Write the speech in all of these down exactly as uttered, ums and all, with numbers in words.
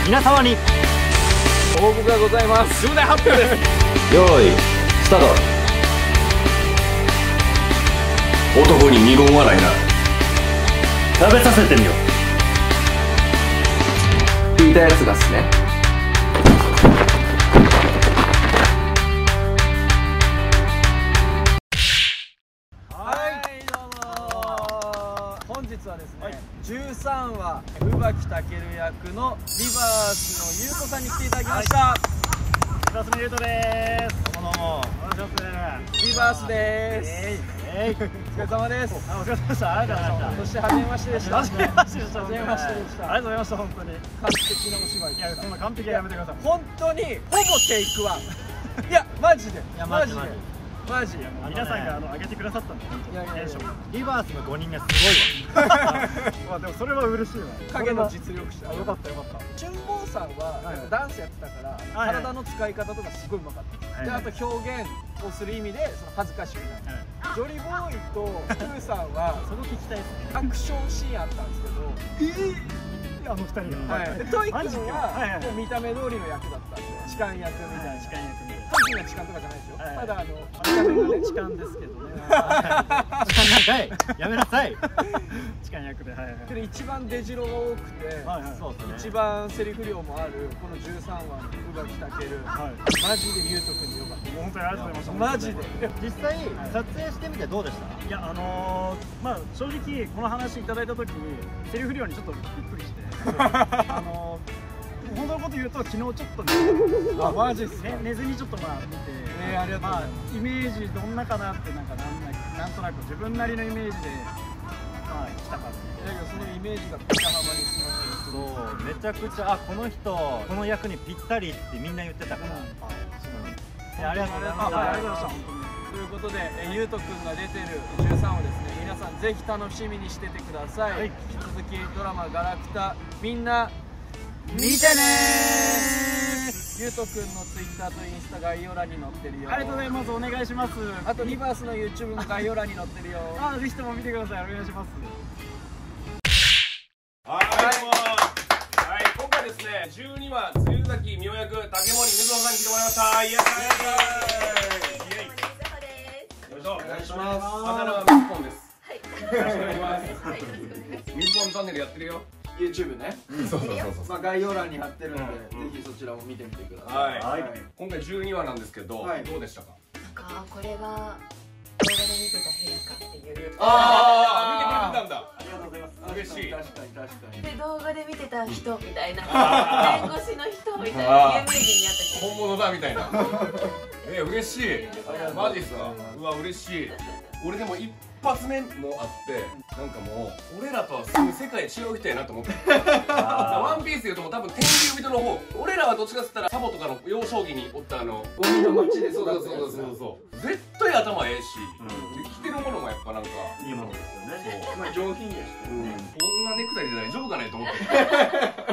皆様に報告がございます。重大発表です。 用意スタート。男に二言はないな。 食べさせてみよう。 聞いたやつがっすね。本日はですね、はい、じゅうさんわ宇垣健役のリバースのゆうとさんに来ていただきました。はい、 リバースのゆうとです。どうもどうも。お願いします。 リバースです。えい、お疲れ様です。 あ、お疲れ様でした。ありがとうございました。 そして初めましてでした。 初めましてでした。 初めましてでした。 ありがとうございました。本当に完璧なお芝居。 いや、そんな完璧はやめてください。 本当にほぼテイクワン。いやマジで。いやマジで。マジ皆さんがあの上げてくださったんで、 いやいやいや、 リバースのごにんめすごいわ。まあでもそれは嬉しいわ。 影の実力者。 よかったよかった。 春坊さんはダンスやってたから体の使い方とかすごい上手かった。であと表現をする意味でその恥ずかしくない。ジョリボーイとプーさんはそこ聞きたいですね。 アクションシーンあったんですけど、ええ、あのふたりが。 はい。でトイックのは見た目通りの役だったんで、痴漢役みたいな。痴漢役みたいな。個人が痴漢とかじゃないですよ。ただあの見た目のね痴漢ですけどね。痴漢なんかい。やめなさい。痴漢役で、はいはい。 で一番出城が多くて、一番セリフ量もあるこのじゅうさんわの宇垣健、マジでゆうとくんによかった。 本当にありがとうございました。 マジで。 実際撮影してみてどうでした？いや、あのまあ正直この話いただいた時にセリフ量にちょっとびっくりして、あの本当のこと言うと昨日ちょっとね、 あ、マジっすか。 寝ずにちょっとまあ見て、 えー、ありがとうございます。まあイメージどんなかなってなんかなんなんとなく自分なりのイメージでまあ来た感じ。 いやいや、そのイメージがピタハマにしました。 そう、めちゃくちゃ、あ、この人この役にぴったりってみんな言ってたから。ありがとうございました。 ありがとうございました。 ということで、ゆうとくんが出てるじゅうさんわですね、皆さんぜひ楽しみにしててください。はい、引き続きドラマガラクタみんな見てねー。ゆうとくんのツイッターとインスタ概要欄に載ってるよ。 ありがとうございます。お願いします。 あとリバースの ユーチューブ も概要欄に載ってるよ。 あ、ぜひとも見てください。お願いします。 はい、はい、今回ですね、じゅうにわ梅雨崎美代役竹森瑞穂さんに来てもらいました。イエーイ。お願いします。あだ名はミスポンです。はい。よろしくお願いします。ミスポンチャンネルやってるよ。 ユーチューブ ね。 そうそうそうそう。 まあ概要欄に貼ってるんで、ぜひそちらも見てみてください。 はい。今回じゅうにわなんですけど、どうでしたか？ なんかこれが動画で見てた部屋かっていう。 ああ、見てくれてたんだ。 ありがとうございます。 嬉しい。 確かに確かに。 で動画で見てた人みたいな、弁護士の人みたいな有名人にやった気がする。 本物だみたいな。え、嬉しい。マジっすか。うわ、嬉しい。俺でも一発目もあって、なんかもう俺らとはすごい世界違う人やなと思って。ワンピース言うともう多分天竜人の方。俺らはどっちかっつったらサボとかの幼少期におったあのゴミの街でそうそうそうそうそう。絶対頭ええし、着てるものもやっぱなんかいいものですよね。 まあ上品でしたよね。 こんなネクタイで大丈夫かねと思って。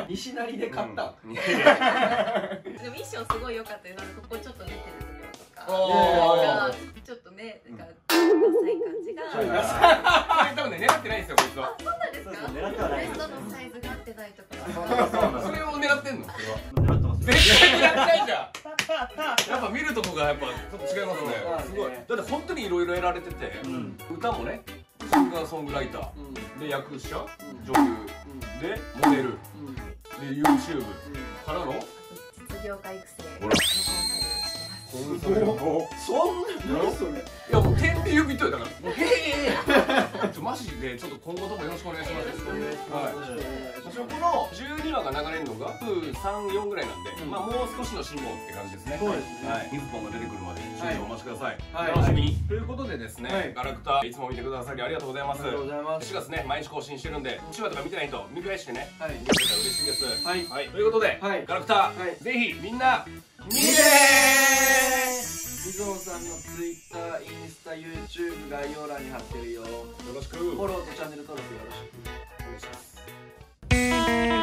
西成で買った。 でも衣装すごい良かったよ。ここちょっと出てるところとか、ちょっとね、なんかダサい感じが。 これ多分ね狙ってないんですよこいつは。 そうなんですか？ 狙ってはない。 ベストのサイズが合ってないとか。 それを狙ってんの？ 狙ってます。 絶対狙ってないじゃん。やっぱ見るとこがやっぱちょっと違いますね。すごい。だって本当にいろいろやられてて、歌もね、シンガーソングライターで役者、女優でモデルで ユーチューブ からの実業家育成のほら。 コンサルしてます。 そんな何それ。 いやもう天竜人やだから。もうへえ。ちょマジでちょっと今後ともよろしくお願いします。はい。そしてこのじゅうにわが流れるのがさん、よんぐらいなんで、まあもう少しの辛抱って感じですね。 そうですね。 はい。ミズポンが出てくるまで少々お待ちください。楽しみに。ということでですね、ガラクタいつも見てくださりありがとうございます。 ありがとうございます。 しがつね毎日更新してるんで、いちわとか見てないと見返してね。 はい。 見てくれたら嬉しいです。 はい。 はい。ということで、ガラクタぜひみんな見てー。 みずほさんのツイッター、インスタ、ユーチューブ 概要欄に貼ってるよ。よろしく。 フォローとチャンネル登録よろしく。 お願いします。